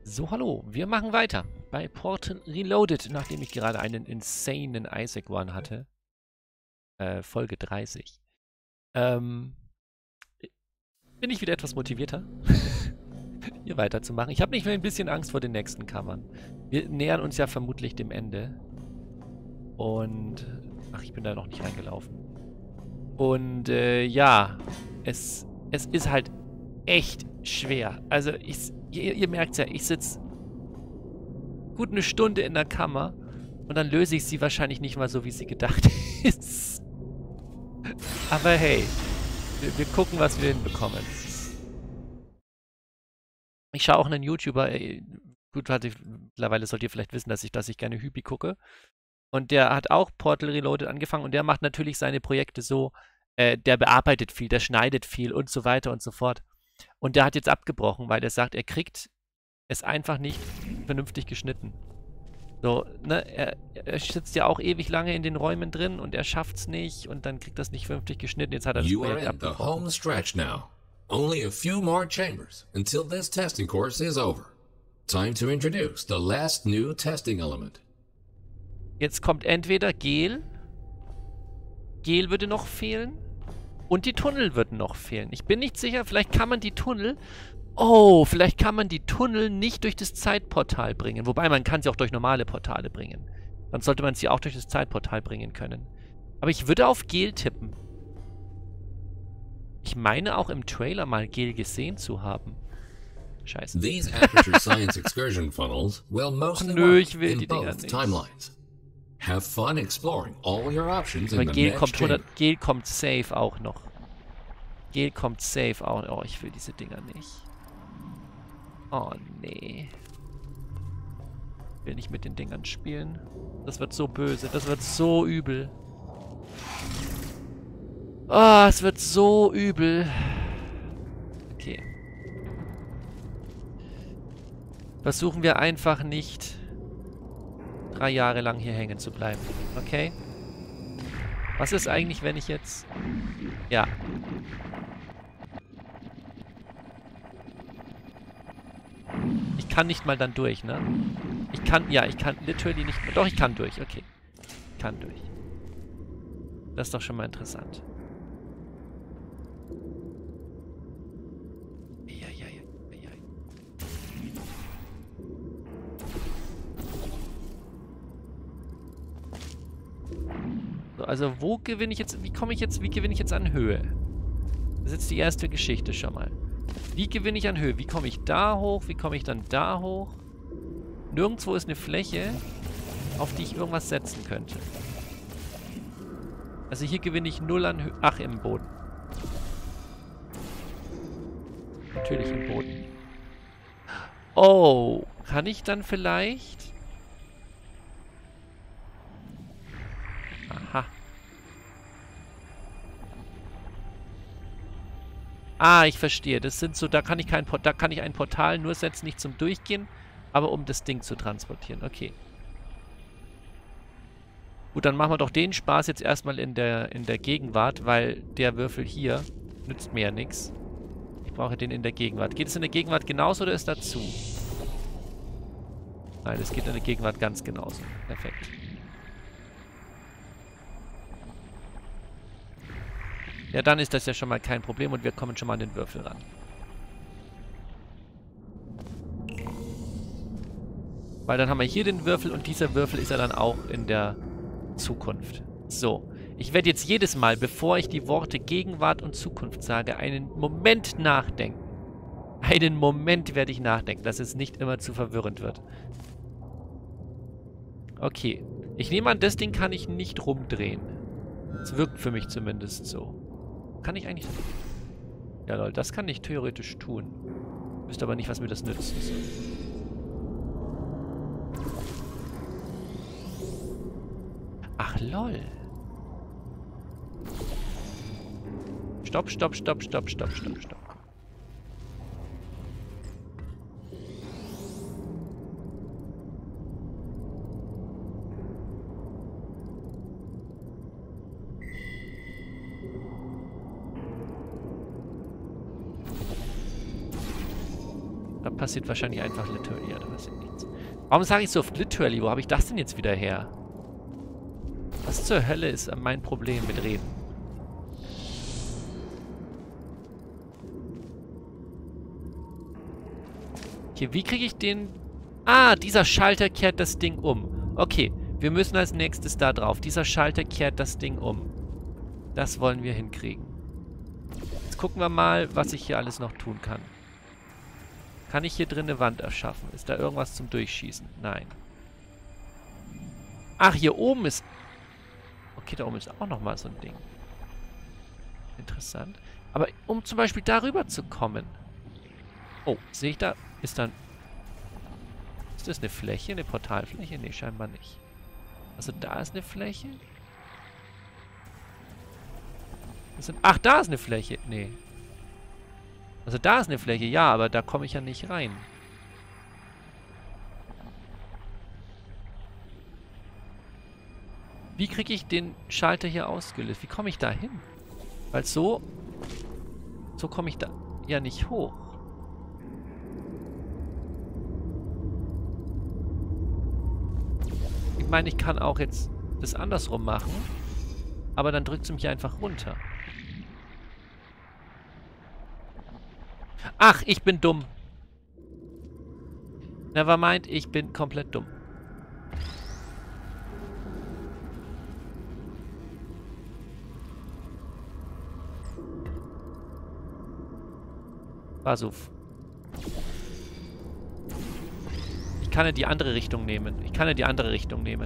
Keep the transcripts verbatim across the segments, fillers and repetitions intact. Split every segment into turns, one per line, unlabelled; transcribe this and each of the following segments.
So, hallo, wir machen weiter bei Portal Reloaded, nachdem ich gerade einen insanen Isaac One hatte. Äh, Folge dreißig. Ähm, bin ich wieder etwas motivierter, hier weiterzumachen. Ich habe nicht mehr ein bisschen Angst vor den nächsten Covern. Wir nähern uns ja vermutlich dem Ende. Und, ach, ich bin da noch nicht reingelaufen. Und, äh, ja, es, es ist halt echt schwer. Also, ich, ihr, ihr merkt ja, ich sitze gut eine Stunde in der Kammer und dann löse ich sie wahrscheinlich nicht mal so, wie sie gedacht ist. Aber hey, wir, wir gucken, was wir hinbekommen. Ich schaue auch einen YouTuber, ey, gut, warte, mittlerweile sollt ihr vielleicht wissen, dass ich, dass ich gerne Hypi gucke. Und der hat auch Portal Reloaded angefangen und der macht natürlich seine Projekte so, äh, der bearbeitet viel, der schneidet viel und so weiter und so fort. Und der hat jetzt abgebrochen, weil er sagt, er kriegt es einfach nicht vernünftig geschnitten. So, ne, er, er sitzt ja auch ewig lange in den Räumen drin und er schafft's nicht und dann kriegt das nicht vernünftig geschnitten. Jetzt hat er das
You are
Projekt
in the
abgebrochen.
home stretch now. Only a few more chambers until this testing course is over. Time to introduce the last new testing element.
Jetzt kommt entweder Gel, Gel würde noch fehlen und die Tunnel würden noch fehlen. Ich bin nicht sicher, vielleicht kann man die Tunnel... Oh, vielleicht kann man die Tunnel nicht durch das Zeitportal bringen. Wobei, man kann sie auch durch normale Portale bringen. Dann sollte man sie auch durch das Zeitportal bringen können. Aber ich würde auf Gel tippen. Ich meine auch im Trailer mal Gel gesehen zu haben. Scheiße.
These Aperture Science excursion funnels will mostly
Nö,
work
ich will
in
die Dinger
both
nicht.
timelines. Have fun exploring all your options
Aber
in the
Gel
next
kommt,
chamber.
hundert, Gel kommt safe auch noch. Gel kommt safe auch. Oh, ich will diese Dinger nicht. Oh, nee. Ich will nicht mit den Dingern spielen. Das wird so böse. Das wird so übel. Oh, es wird so übel. Okay. Versuchen wir einfach nicht drei Jahre lang hier hängen zu bleiben. Okay? Was ist eigentlich, wenn ich jetzt... Ja. Ich kann nicht mal dann durch, ne? Ich kann, ja, ich kann literally nicht mehr. Doch, ich kann durch, okay. Ich kann durch. Das ist doch schon mal interessant. Ja, ja, ja, ja. So, also wo gewinne ich jetzt, wie komme ich jetzt, wie gewinne ich jetzt an Höhe? Das ist jetzt die erste Geschichte schon mal. Wie gewinne ich an Höhe? Wie komme ich da hoch? Wie komme ich dann da hoch? Nirgendwo ist eine Fläche, auf die ich irgendwas setzen könnte. Also hier gewinne ich null an Höhe. Ach, im Boden. Natürlich im Boden. Oh, kann ich dann vielleicht... Aha. Ah, ich verstehe. Das sind so, da kann ich kein Port, da kann ich ein Portal nur setzen, nicht zum Durchgehen, aber um das Ding zu transportieren. Okay. Gut, dann machen wir doch den Spaß jetzt erstmal in der, in der Gegenwart, weil der Würfel hier nützt mir ja nichts. Ich brauche den in der Gegenwart. Geht es in der Gegenwart genauso oder ist dazu? Nein, es geht in der Gegenwart ganz genauso. Perfekt. Ja, dann ist das ja schon mal kein Problem und wir kommen schon mal an den Würfel ran. Weil dann haben wir hier den Würfel und dieser Würfel ist ja dann auch in der Zukunft. So, ich werde jetzt jedes Mal, bevor ich die Worte Gegenwart und Zukunft sage, einen Moment nachdenken. Einen Moment werde ich nachdenken, dass es nicht immer zu verwirrend wird. Okay, ich nehme an, das Ding kann ich nicht rumdrehen. Es wirkt für mich zumindest so. Kann ich eigentlich... Ja, lol, das kann ich theoretisch tun. Wüsste aber nicht, was mir das nützt. So. Ach, lol. Stopp, stopp, stopp, stopp, stopp, stopp, stopp. passiert wahrscheinlich einfach literally. Ja, da passiert nichts. Warum sage ich so oft literally? Wo habe ich das denn jetzt wieder her? Was zur Hölle ist mein Problem mit Reden? Okay, wie kriege ich den... Ah, dieser Schalter kehrt das Ding um. Okay, wir müssen als nächstes da drauf. Dieser Schalter kehrt das Ding um. Das wollen wir hinkriegen. Jetzt gucken wir mal, was ich hier alles noch tun kann. Kann ich hier drin eine Wand erschaffen? Ist da irgendwas zum Durchschießen? Nein. Ach, hier oben ist... Okay, da oben ist auch nochmal so ein Ding. Interessant. Aber um zum Beispiel darüber zu kommen... Oh, sehe ich da... Ist dann... Ist das eine Fläche? Eine Portalfläche? Nee, scheinbar nicht. Also da ist eine Fläche. Das sind, ach, da ist eine Fläche. Nee. Also da ist eine Fläche, ja, aber da komme ich ja nicht rein. Wie kriege ich den Schalter hier ausgelöst? Wie komme ich da hin? Weil so... So komme ich da ja nicht hoch. Ich meine, ich kann auch jetzt das andersrum machen. Aber dann drückt es mich einfach runter. Ach, ich bin dumm. Nevermind, ich bin komplett dumm. Basuf. Ich kann ja die andere Richtung nehmen. Ich kann ja die andere Richtung nehmen.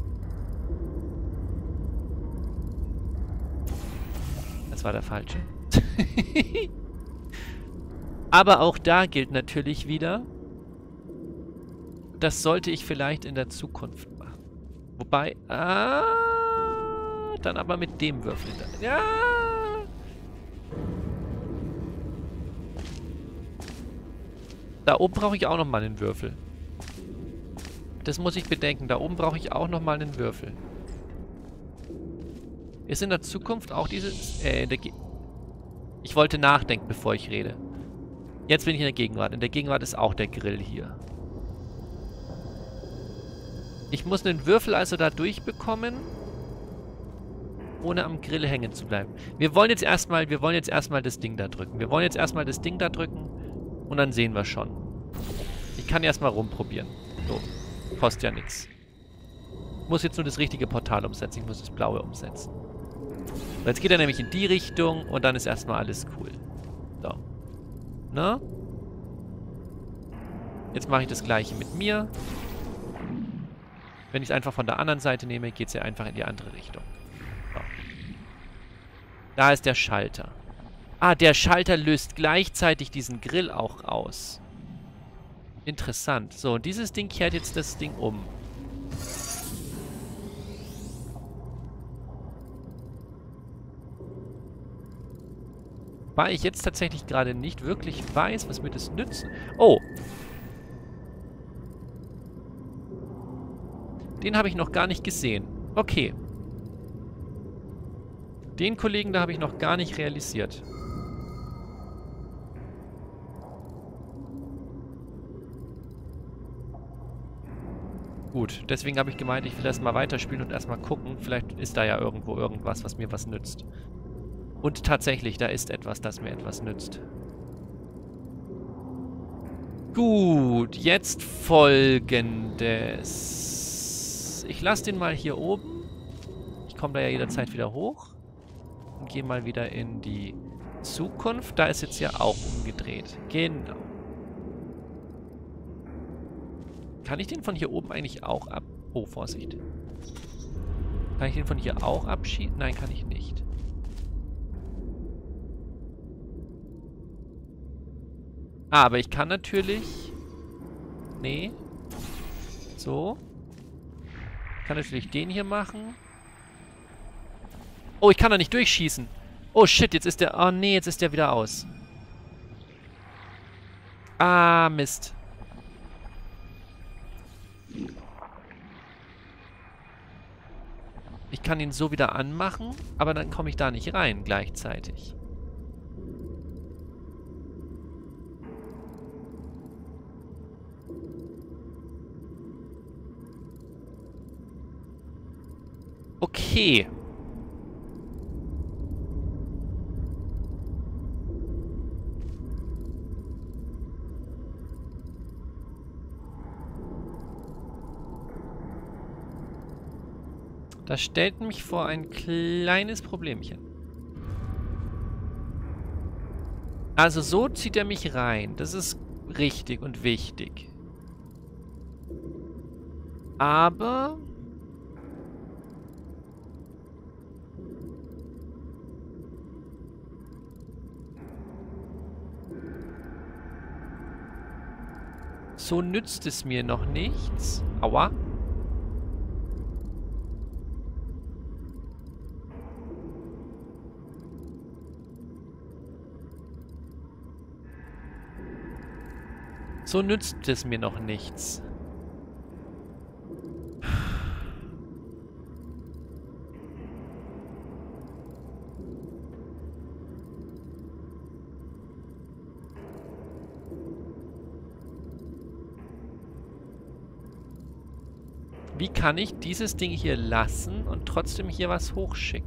Das war der falsche. Aber auch da gilt natürlich wieder, das sollte ich vielleicht in der Zukunft machen. Wobei, ah, dann aber mit dem Würfel. Ja. Da oben brauche ich auch nochmal einen Würfel. Das muss ich bedenken. Da oben brauche ich auch nochmal einen Würfel. Ist in der Zukunft auch dieses... Äh, in der Ge ich wollte nachdenken, bevor ich rede. Jetzt bin ich in der Gegenwart. In der Gegenwart ist auch der Grill hier. Ich muss einen Würfel also da durchbekommen, ohne am Grill hängen zu bleiben. Wir wollen jetzt erstmal, wir wollen jetzt erstmal das Ding da drücken. Wir wollen jetzt erstmal das Ding da drücken und dann sehen wir schon. Ich kann erstmal rumprobieren. So. Kostet ja nichts. Ich muss jetzt nur das richtige Portal umsetzen. Ich muss das blaue umsetzen. So, jetzt geht er nämlich in die Richtung und dann ist erstmal alles cool. So. Na? Jetzt mache ich das gleiche mit mir. Wenn ich es einfach von der anderen Seite nehme, geht es ja einfach in die andere Richtung. So. Da ist der Schalter. Ah, der Schalter löst gleichzeitig diesen Grill auch aus. Interessant. So, und dieses Ding kehrt jetzt das Ding um. Weil ich jetzt tatsächlich gerade nicht wirklich weiß, was mir das nützt. Oh! Den habe ich noch gar nicht gesehen. Okay. Den Kollegen, da habe ich noch gar nicht realisiert. Gut, deswegen habe ich gemeint, ich will erstmal weiterspielen und erstmal gucken. Vielleicht ist da ja irgendwo irgendwas, was mir was nützt. Und tatsächlich, da ist etwas, das mir etwas nützt. Gut, jetzt Folgendes. Ich lasse den mal hier oben. Ich komme da ja jederzeit wieder hoch. Und gehe mal wieder in die Zukunft. Da ist jetzt ja auch umgedreht. Genau. Kann ich den von hier oben eigentlich auch ab... Oh, Vorsicht. Kann ich den von hier auch abschieben? Nein, kann ich nicht. Ah, aber ich kann natürlich... Nee. So. Ich kann natürlich den hier machen. Oh, ich kann da nicht durchschießen. Oh, shit, jetzt ist der... Oh, nee, jetzt ist der wieder aus. Ah, Mist. Ich kann ihn so wieder anmachen, aber dann komme ich da nicht rein gleichzeitig. Okay. Das stellt mich vor ein kleines Problemchen. Also so zieht er mich rein. Das ist richtig und wichtig. Aber... so nützt es mir noch nichts. Aua. So nützt es mir noch nichts. Wie kann ich dieses Ding hier lassen und trotzdem hier was hochschicken?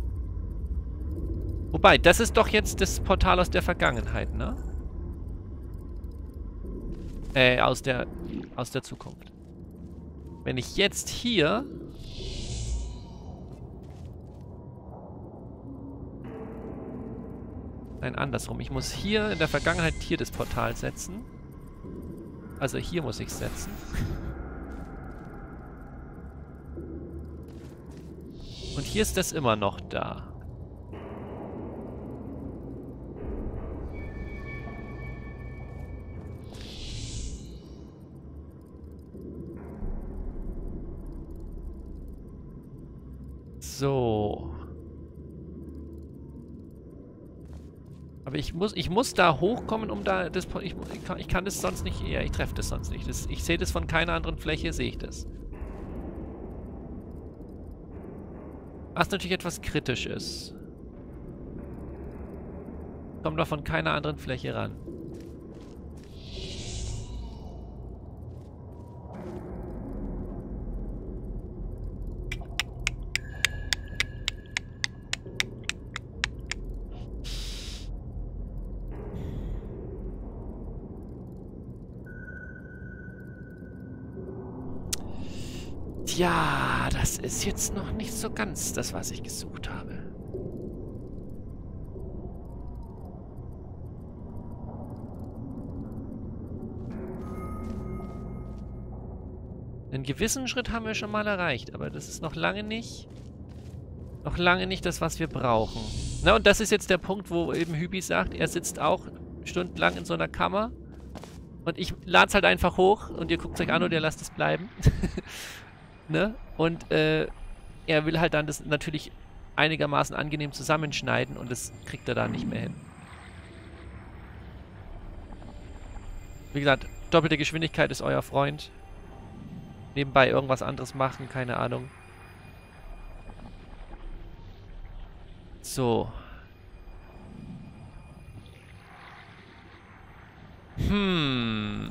Wobei, das ist doch jetzt das Portal aus der Vergangenheit, ne? Äh, aus der, aus der Zukunft. Wenn ich jetzt hier... Nein, andersrum. Ich muss hier in der Vergangenheit hier das Portal setzen. Also hier muss ich es setzen. Und hier ist das immer noch da. So. Aber ich muss, ich muss da hochkommen, um da das... Ich, ich, kann, ich kann das sonst nicht... Ja, ich treffe das sonst nicht. Das, ich sehe das von keiner anderen Fläche, sehe ich das. Was natürlich etwas kritisch ist. Kommt doch von keiner anderen Fläche ran. Ja, das ist jetzt noch nicht so ganz das, was ich gesucht habe. Einen gewissen Schritt haben wir schon mal erreicht, aber das ist noch lange nicht, noch lange nicht das, was wir brauchen. Na, und das ist jetzt der Punkt, wo eben Hübi sagt, er sitzt auch stundenlang in so einer Kammer und ich lade es halt einfach hoch und ihr guckt es euch an und ihr lasst es bleiben. Ne? Und äh, er will halt dann das natürlich einigermaßen angenehm zusammenschneiden und das kriegt er da nicht mehr hin. Wie gesagt, doppelte Geschwindigkeit ist euer Freund. Nebenbei irgendwas anderes machen, keine Ahnung. So. Hm...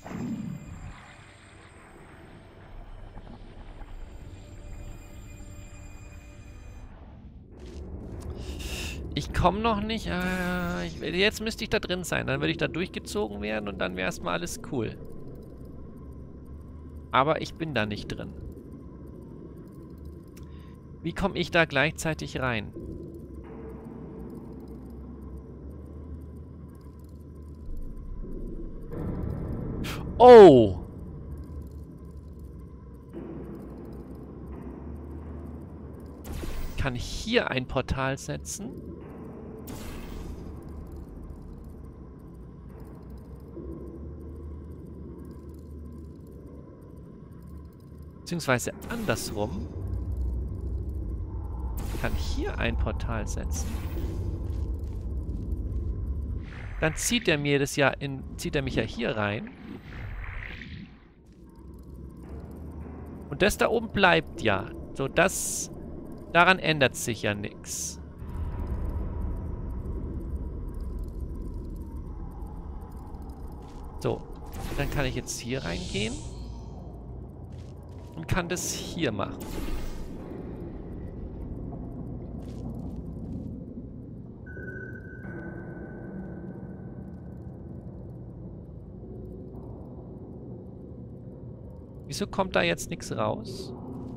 Ich komme noch nicht. Äh, ich, jetzt müsste ich da drin sein. Dann würde ich da durchgezogen werden und dann wäre erstmal alles cool. Aber ich bin da nicht drin. Wie komme ich da gleichzeitig rein? Oh! Ich kann hier ein Portal setzen. Beziehungsweise andersrum. Ich kann hier ein Portal setzen. Dann zieht er mir das ja in. Zieht er mich ja hier rein. Und das da oben bleibt ja. So, das. Daran ändert sich ja nichts. So. Dann kann ich jetzt hier reingehen. Und kann das hier machen. Wieso kommt da jetzt nichts raus?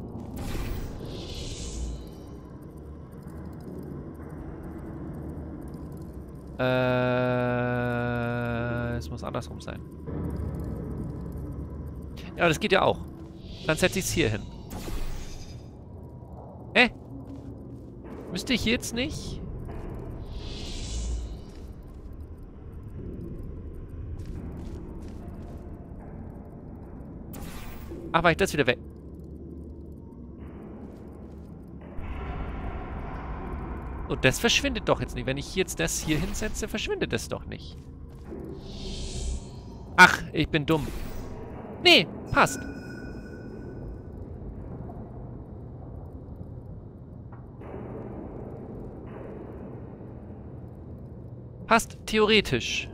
Äh, es muss andersrum sein. Ja, das geht ja auch. Dann setze ich es hier hin. Hä? Müsste ich jetzt nicht? Ach, war ich das wieder weg? Und das verschwindet doch jetzt nicht. Wenn ich jetzt das hier hinsetze, verschwindet das doch nicht. Ach, ich bin dumm. Nee, passt. Passt theoretisch.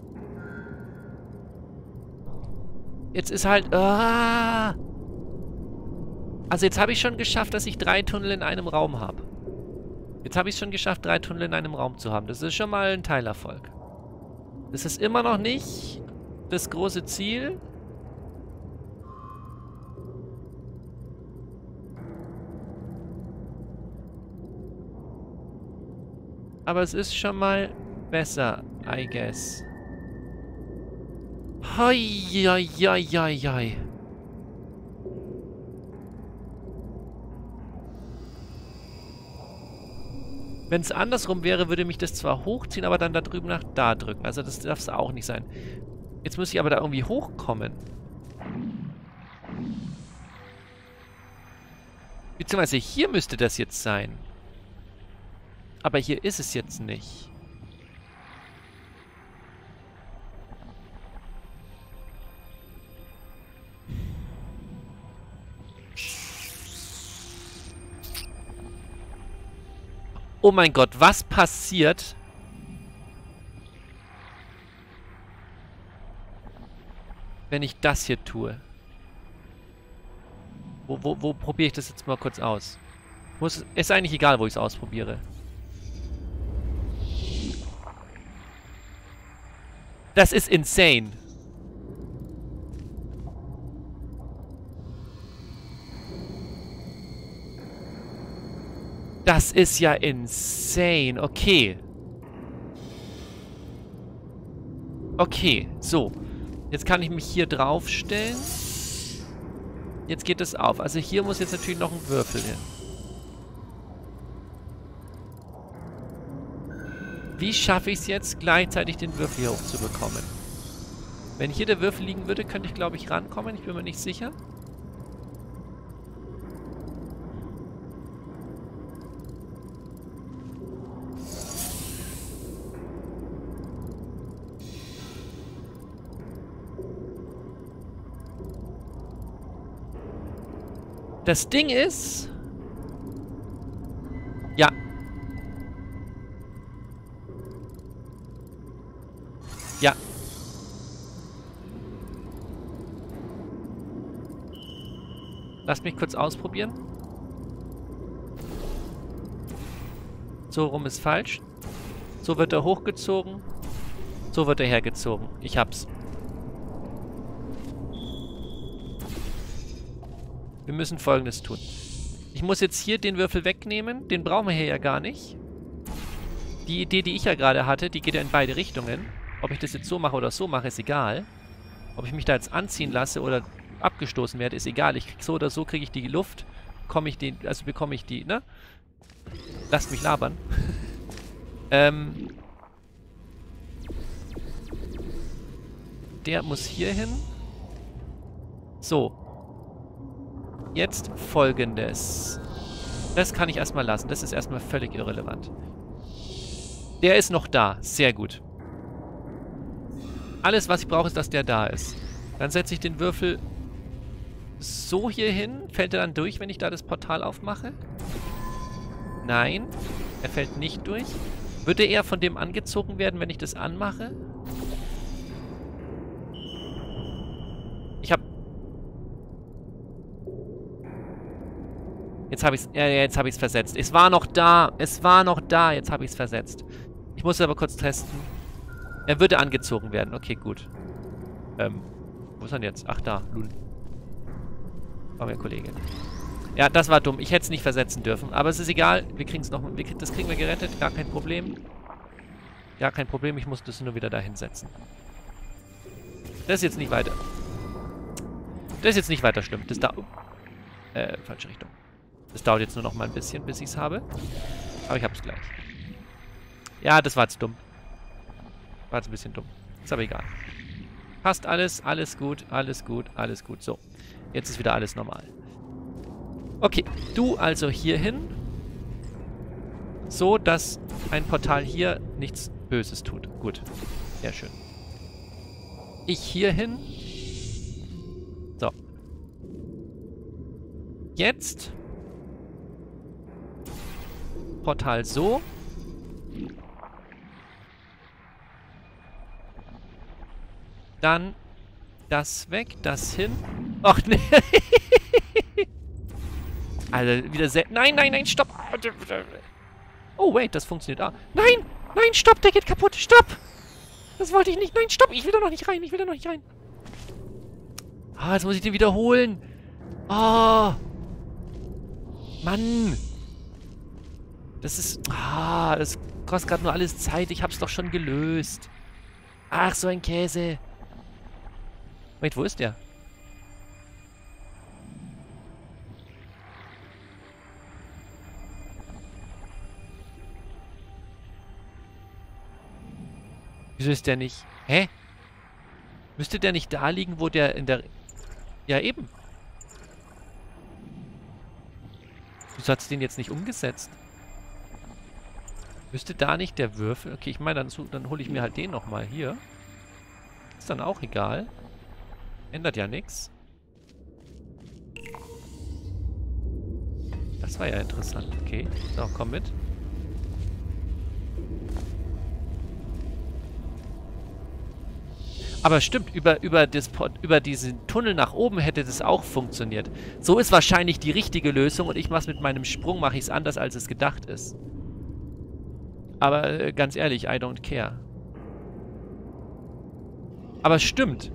Jetzt ist halt... Ah! Also jetzt habe ich schon geschafft, dass ich drei Tunnel in einem Raum habe. Jetzt habe ich es schon geschafft, drei Tunnel in einem Raum zu haben. Das ist schon mal ein Teilerfolg. Das ist immer noch nicht das große Ziel. Aber es ist schon mal besser, I guess. Hoi, hoi, hoi, hoi, hoi. Wenn es andersrum wäre, würde mich das zwar hochziehen, aber dann da drüben nach da drücken. Also das darf es auch nicht sein. Jetzt muss ich aber da irgendwie hochkommen. Beziehungsweise hier müsste das jetzt sein. Aber hier ist es jetzt nicht. Oh mein Gott, was passiert, wenn ich das hier tue? Wo, wo, wo probiere ich das jetzt mal kurz aus? Muss, ist eigentlich egal, wo ich es ausprobiere. Das ist insane. Das ist ja insane. Okay. Okay, so. Jetzt kann ich mich hier draufstellen. Jetzt geht es auf. Also hier muss jetzt natürlich noch ein Würfel hin. Wie schaffe ich es jetzt, gleichzeitig den Würfel hier hochzubekommen? Wenn hier der Würfel liegen würde, könnte ich, glaube ich, rankommen. Ich bin mir nicht sicher. Das Ding ist... Ja. Ja. Lass mich kurz ausprobieren. So rum ist falsch. So wird er hochgezogen. So wird er hergezogen. Ich hab's. Wir müssen Folgendes tun. Ich muss jetzt hier den Würfel wegnehmen. Den brauchen wir hier ja gar nicht. Die Idee, die ich ja gerade hatte, die geht ja in beide Richtungen. Ob ich das jetzt so mache oder so mache, ist egal. Ob ich mich da jetzt anziehen lasse oder abgestoßen werde, ist egal. Ich krieg so oder so kriege ich die Luft. Komme ich den, also bekomme ich die, ne? Lasst mich labern. ähm. Der muss hier hin. So. Jetzt Folgendes. Das kann ich erstmal lassen. Das ist erstmal völlig irrelevant. Der ist noch da. Sehr gut. Alles, was ich brauche, ist, dass der da ist. Dann setze ich den Würfel so hier hin. Fällt er dann durch, wenn ich da das Portal aufmache? Nein. Er fällt nicht durch. Würde er von dem angezogen werden, wenn ich das anmache? Ich habe... Jetzt habe ich es ja, jetzt habe ich es versetzt. Es war noch da. Es war noch da. Jetzt habe ich es versetzt. Ich muss aber kurz testen. Er würde angezogen werden. Okay, gut. Ähm, wo ist er denn jetzt? Ach, da. Lul. Komm her, Kollege. Ja, das war dumm. Ich hätte es nicht versetzen dürfen. Aber es ist egal. Wir kriegen es noch. Wir, das kriegen wir gerettet. Gar kein Problem. Gar kein Problem. Ich musste es nur wieder da hinsetzen. Das ist jetzt nicht weiter. Das ist jetzt nicht weiter schlimm. Das dauert... Äh, falsche Richtung. Das dauert jetzt nur noch mal ein bisschen, bis ich es habe. Aber ich habe es gleich. Ja, das war jetzt dumm. War jetzt ein bisschen dumm. Ist aber egal. Passt alles. Alles gut. Alles gut. Alles gut. So. Jetzt ist wieder alles normal. Okay. Du also hier hin. So, dass ein Portal hier nichts Böses tut. Gut. Sehr schön. Ich hier hin. So. Jetzt. Portal so. Dann das weg, das hin. Ach nee. Also wieder sehr... Nein, nein, nein, stopp. Oh, wait, das funktioniert auch. Nein, nein, stopp, der geht kaputt. Stopp. Das wollte ich nicht. Nein, stopp, ich will da noch nicht rein. Ich will da noch nicht rein. Ah, jetzt muss ich den wiederholen. Oh. Mann. Das ist... Ah, das kostet gerade nur alles Zeit. Ich hab's doch schon gelöst. Ach, so ein Käse. Wait, wo ist der? Wieso ist der nicht... Hä? Müsste der nicht da liegen, wo der in der... Ja, eben. Wieso hat es den jetzt nicht umgesetzt? Müsste da nicht der Würfel... Okay, ich meine, dann, dann hole ich mir halt den nochmal hier. Ist dann auch egal. Ändert ja nichts. Das war ja interessant. Okay, so, komm mit. Aber stimmt, über, über, das, über diesen Tunnel nach oben hätte das auch funktioniert. So ist wahrscheinlich die richtige Lösung und ich mach's mit meinem Sprung, mache ich es anders, als es gedacht ist. Aber äh, ganz ehrlich, I don't care. Aber stimmt.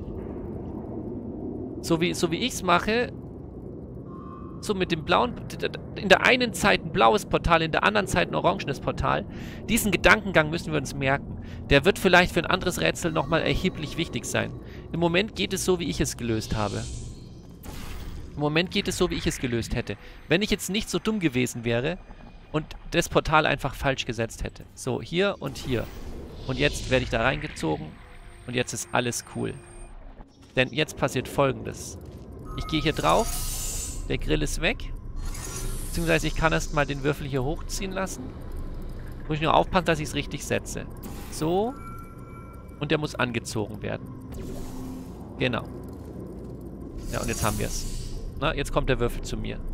So wie, so wie ich es mache, so mit dem blauen, in der einen Zeit ein blaues Portal, in der anderen Zeit ein orangenes Portal. Diesen Gedankengang müssen wir uns merken. Der wird vielleicht für ein anderes Rätsel nochmal erheblich wichtig sein. Im Moment geht es so, wie ich es gelöst habe. Im Moment geht es so, wie ich es gelöst hätte. Wenn ich jetzt nicht so dumm gewesen wäre und das Portal einfach falsch gesetzt hätte. So, hier und hier. Und jetzt werde ich da reingezogen und jetzt ist alles cool. Denn jetzt passiert Folgendes. Ich gehe hier drauf. Der Grill ist weg. Beziehungsweise ich kann erst mal den Würfel hier hochziehen lassen. Muss ich nur aufpassen, dass ich es richtig setze. So. Und der muss angezogen werden. Genau. Ja, und jetzt haben wir es. Na, jetzt kommt der Würfel zu mir.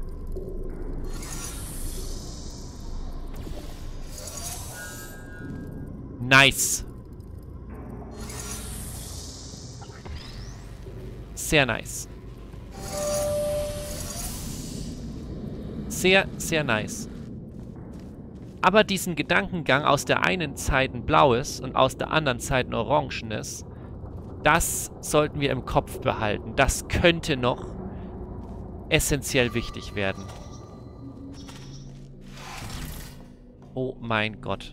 Nice. Sehr nice. Sehr, sehr nice. Aber diesen Gedankengang, aus der einen Zeit ein blaues und aus der anderen Zeit ein orangenes, das sollten wir im Kopf behalten. Das könnte noch essentiell wichtig werden. Oh mein Gott.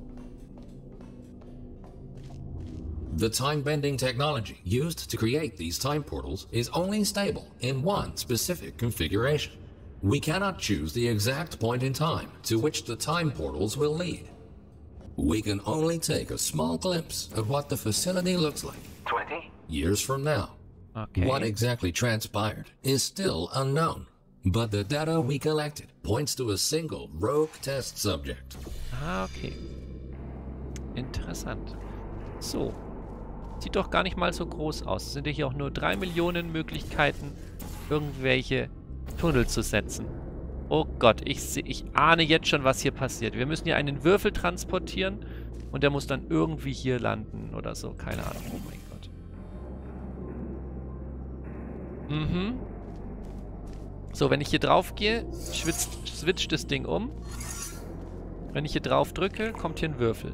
The time-bending technology used to create these time portals is only stable in one specific configuration. We cannot choose the exact point in time to which the time portals will lead. We can only take a small glimpse of what the facility looks like twenty years from now.
Okay.
What exactly transpired is still unknown, but the data we collected points to a single rogue test subject.
Ah, okay. Interessant. So. Sieht doch gar nicht mal so groß aus. Es sind ja hier auch nur drei Millionen Möglichkeiten, irgendwelche Tunnel zu setzen. Oh Gott, ich, seh, ich ahne jetzt schon, was hier passiert. Wir müssen hier einen Würfel transportieren und der muss dann irgendwie hier landen oder so. Keine Ahnung. Oh mein Gott. Mhm. So, wenn ich hier drauf gehe, schwitzt, switcht das Ding um. Wenn ich hier drauf drücke, kommt hier ein Würfel.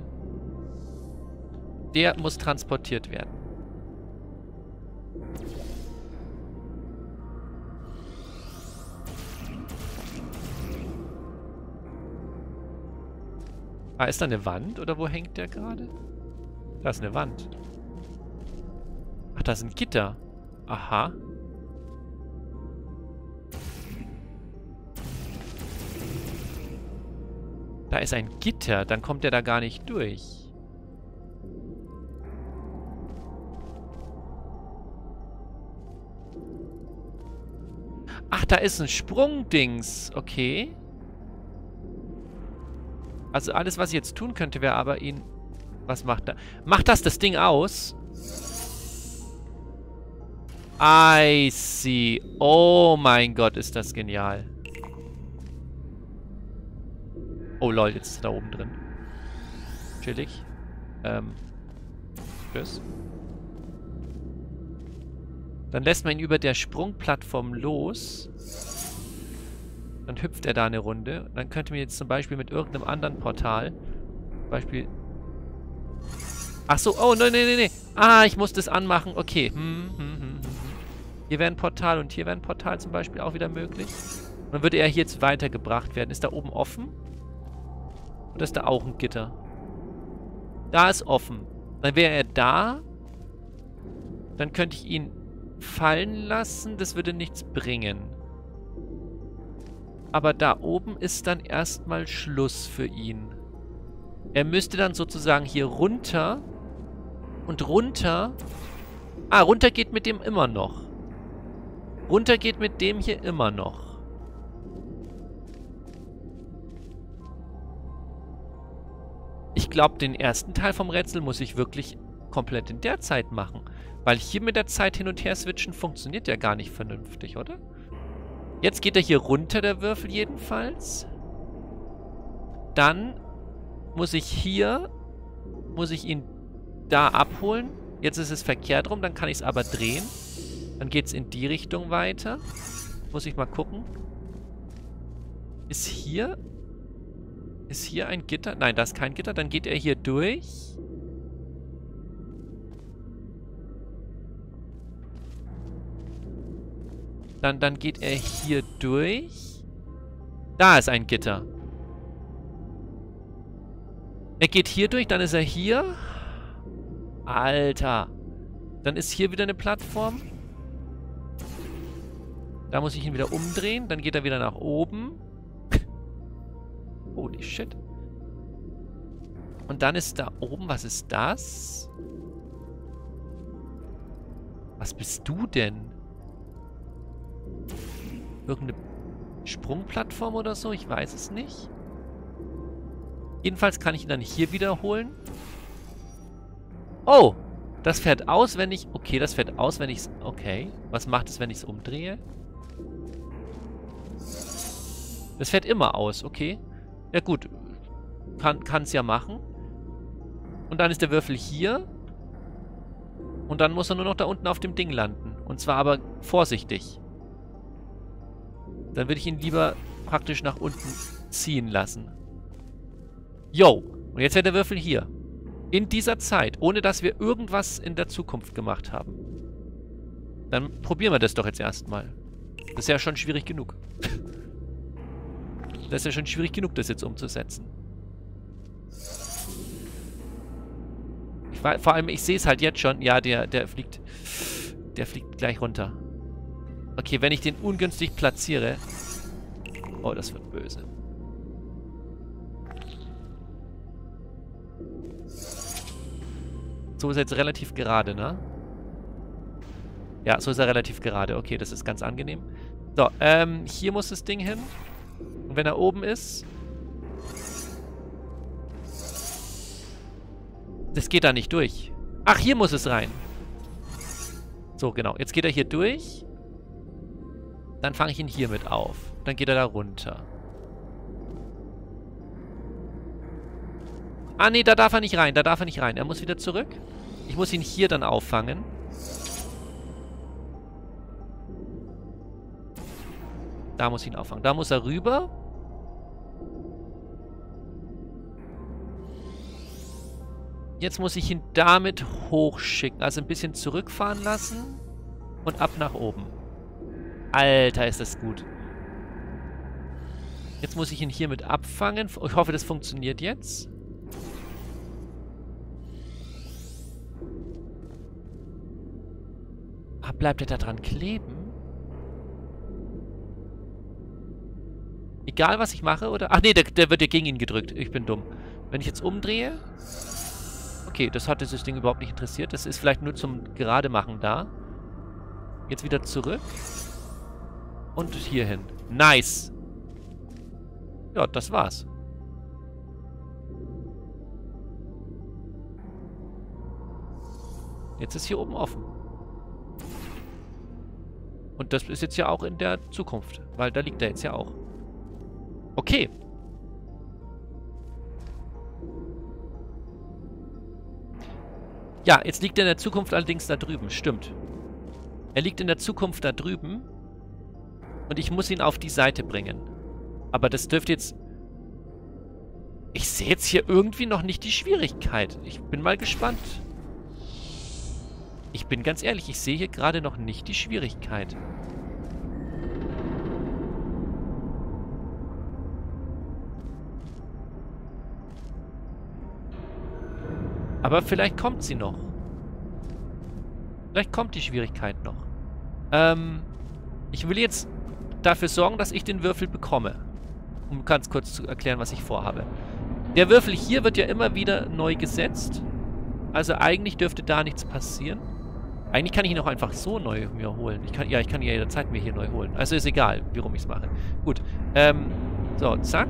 Der muss transportiert werden. Ah, ist da eine Wand? Oder wo hängt der gerade? Da ist eine Wand. Ach, da ist ein Gitter. Aha. Da ist ein Gitter. Dann kommt er da gar nicht durch. Ach, da ist ein Sprungdings. Okay. Also alles, was ich jetzt tun könnte, wäre aber ihn... Was macht er? Macht das das Ding aus? I see. Oh mein Gott, ist das genial. Oh lol, jetzt ist er da oben drin. Chillig. Ähm. Tschüss. Dann lässt man ihn über der Sprungplattform los. Dann hüpft er da eine Runde. Dann könnte man jetzt zum Beispiel mit irgendeinem anderen Portal... Zum Beispiel... Ach so, oh, nein, nein, nein, nein. Ah, ich muss das anmachen. Okay. Hm, hm, hm, hm. Hier wäre ein Portal und hier wäre ein Portal zum Beispiel auch wieder möglich. Und dann würde er hier jetzt weitergebracht werden. Ist da oben offen? Oder ist da auch ein Gitter? Da ist offen. Dann wäre er da. Dann könnte ich ihn fallen lassen. Das würde nichts bringen. Aber da oben ist dann erstmal Schluss für ihn. Er müsste dann sozusagen hier runter und runter. Ah, runter geht mit dem immer noch. Runter geht mit dem hier immer noch. Ich glaube, den ersten Teil vom Rätsel muss ich wirklich komplett in der Zeit machen. Weil hier mit der Zeit hin und her switchen funktioniert ja gar nicht vernünftig, oder? Jetzt geht er hier runter, der Würfel jedenfalls. Dann muss ich hier, muss ich ihn da abholen. Jetzt ist es verkehrt rum, dann kann ich es aber drehen. Dann geht es in die Richtung weiter. Muss ich mal gucken. Ist hier, ist hier ein Gitter? Nein, da ist kein Gitter. Dann geht er hier durch. Dann, dann geht er hier durch. Da ist ein Gitter. Er geht hier durch, dann ist er hier. Alter. Dann ist hier wieder eine Plattform. Da muss ich ihn wieder umdrehen. Dann geht er wieder nach oben. Holy shit. Und dann ist da oben, was ist das? Was bist du denn? Irgendeine Sprungplattform oder so? Ich weiß es nicht. Jedenfalls kann ich ihn dann hier wiederholen. Oh! Das fährt aus, wenn ich... Okay, das fährt aus, wenn ich es... Okay. Was macht es, wenn ich es umdrehe? Das fährt immer aus, okay. Ja gut. Kann es ja machen. Und dann ist der Würfel hier. Und dann muss er nur noch da unten auf dem Ding landen. Und zwar aber vorsichtig. Dann würde ich ihn lieber praktisch nach unten ziehen lassen. Yo. Und jetzt wäre der Würfel hier. In dieser Zeit. Ohne dass wir irgendwas in der Zukunft gemacht haben. Dann probieren wir das doch jetzt erstmal. Das ist ja schon schwierig genug. Das ist ja schon schwierig genug, das jetzt umzusetzen. Ich war, vor allem, ich sehe es halt jetzt schon. Ja, der, der fliegt... Der fliegt gleich runter. Okay, wenn ich den ungünstig platziere... Oh, das wird böse. So ist er jetzt relativ gerade, ne? Ja, so ist er relativ gerade. Okay, das ist ganz angenehm. So, ähm, hier muss das Ding hin. Und wenn er oben ist... Das geht da nicht durch. Ach, hier muss es rein. So, genau. Jetzt geht er hier durch. Dann fange ich ihn hier mit auf. Dann geht er da runter. Ah, nee, da darf er nicht rein. Da darf er nicht rein. Er muss wieder zurück. Ich muss ihn hier dann auffangen. Da muss ich ihn auffangen. Da muss er rüber. Jetzt muss ich ihn damit hochschicken. Also ein bisschen zurückfahren lassen. Und ab nach oben. Alter, ist das gut. Jetzt muss ich ihn hiermit abfangen. Ich hoffe, das funktioniert jetzt. bleibt er da dran kleben? Egal, was ich mache, oder? Ach nee, der, der wird ja gegen ihn gedrückt. Ich bin dumm. Wenn ich jetzt umdrehe... Okay, das hat dieses Ding überhaupt nicht interessiert. Das ist vielleicht nur zum Gerademachen da. Jetzt wieder zurück. Und hier hin. Nice. Ja, das war's. Jetzt ist hier oben offen. Und das ist jetzt ja auch in der Zukunft. Weil da liegt er jetzt ja auch. Okay. Ja, jetzt liegt er in der Zukunft allerdings da drüben. Stimmt. Er liegt in der Zukunft da drüben. Und ich muss ihn auf die Seite bringen. Aber das dürfte jetzt... Ich sehe jetzt hier irgendwie noch nicht die Schwierigkeit. Ich bin mal gespannt. Ich bin ganz ehrlich, ich sehe hier gerade noch nicht die Schwierigkeit. Aber vielleicht kommt sie noch. Vielleicht kommt die Schwierigkeit noch. Ähm, ich will jetzt dafür sorgen, dass ich den Würfel bekomme. Um ganz kurz zu erklären, was ich vorhabe. Der Würfel hier wird ja immer wieder neu gesetzt. Also eigentlich dürfte da nichts passieren. Eigentlich kann ich ihn auch einfach so neu mir holen. Ich kann, ja, ich kann ihn ja jederzeit mir hier neu holen. Also ist egal, warum ich es mache. Gut. Ähm, so, zack.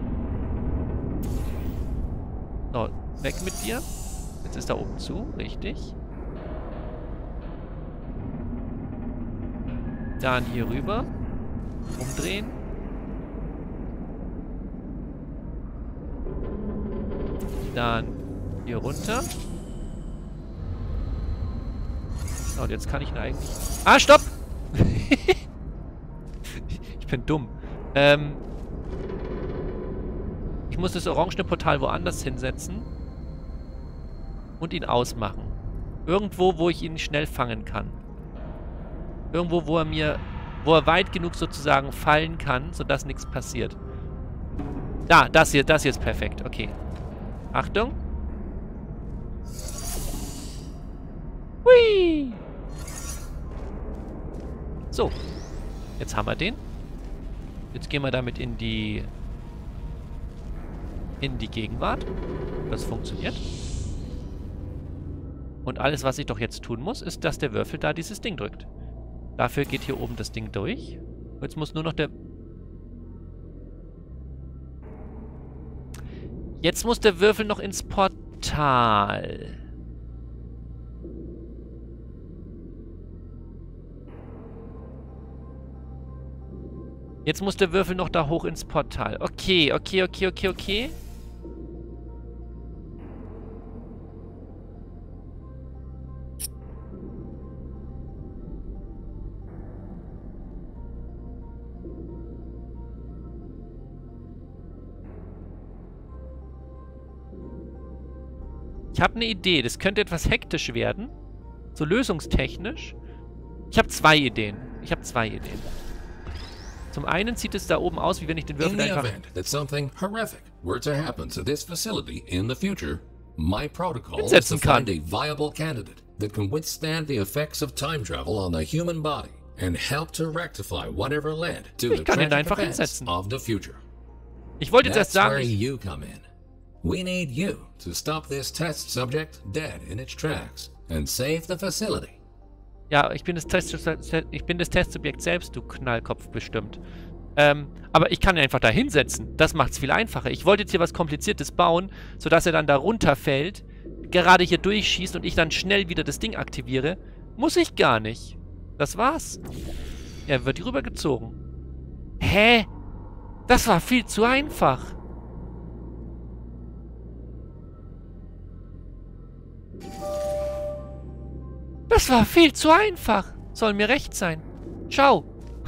So, weg mit dir. Jetzt ist da oben zu, richtig. Dann hier rüber. Umdrehen. Dann hier runter. So, und jetzt kann ich ihn eigentlich... Ah, stopp! Ich bin dumm. Ähm... Ich muss das orangene Portal woanders hinsetzen. Und ihn ausmachen. Irgendwo, wo ich ihn schnell fangen kann. Irgendwo, wo er mir... Wo er weit genug sozusagen fallen kann, sodass nichts passiert. Da, das hier, das hier ist perfekt. Okay. Achtung. Hui! So. Jetzt haben wir den. Jetzt gehen wir damit in die... in die Gegenwart. Das funktioniert. Und alles, was ich doch jetzt tun muss, ist, dass der Würfel da dieses Ding drückt. Dafür geht hier oben das Ding durch. Jetzt muss nur noch der... Jetzt muss der Würfel noch ins Portal. Jetzt muss der Würfel noch da hoch ins Portal. Okay, okay, okay, okay, okay. Ich habe eine Idee. Das könnte etwas hektisch werden. So lösungstechnisch. Ich habe zwei Ideen. Ich habe zwei Ideen. Zum einen sieht es da oben aus, wie wenn ich den Würfel
In the
einfach...
event that something horrific were to happen to this facility in the future, my protocol is to
Hinsetzen kann.
find a viable candidate that can withstand the effects of time travel on the human body and help to rectify whatever led to
Ich
the
kann ihn
tragic
einfach
events
hinsetzen.
of the future.
Ich wollte jetzt erst
That's
sagen...
where
Ich,
you come in. We need you to stop this test subject dead in its tracks and save the facility.
ja, ich bin das Test, ich bin das Testsubjekt selbst, du Knallkopf bestimmt. Ähm, aber ich kann ihn einfach da hinsetzen. Das macht es viel einfacher. Ich wollte jetzt hier was Kompliziertes bauen, sodass er dann da runterfällt, gerade hier durchschießt und ich dann schnell wieder das Ding aktiviere. Muss ich gar nicht. Das war's. Er wird rübergezogen. Hä? Das war viel zu einfach. Das war viel zu einfach. Soll mir recht sein. Ciao.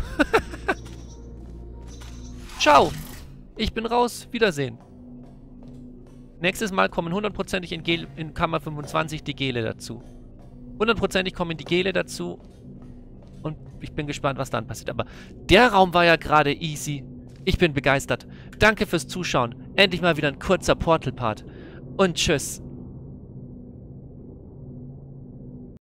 Ciao. Ich bin raus. Wiedersehen. Nächstes Mal kommen hundertprozentig in, Gel in Kammer fünfundzwanzig die Gele dazu. hundertprozentig kommen die Gele dazu. Und ich bin gespannt, was dann passiert. Aber der Raum war ja gerade easy. Ich bin begeistert. Danke fürs Zuschauen. Endlich mal wieder ein kurzer Portal-Part. Und tschüss.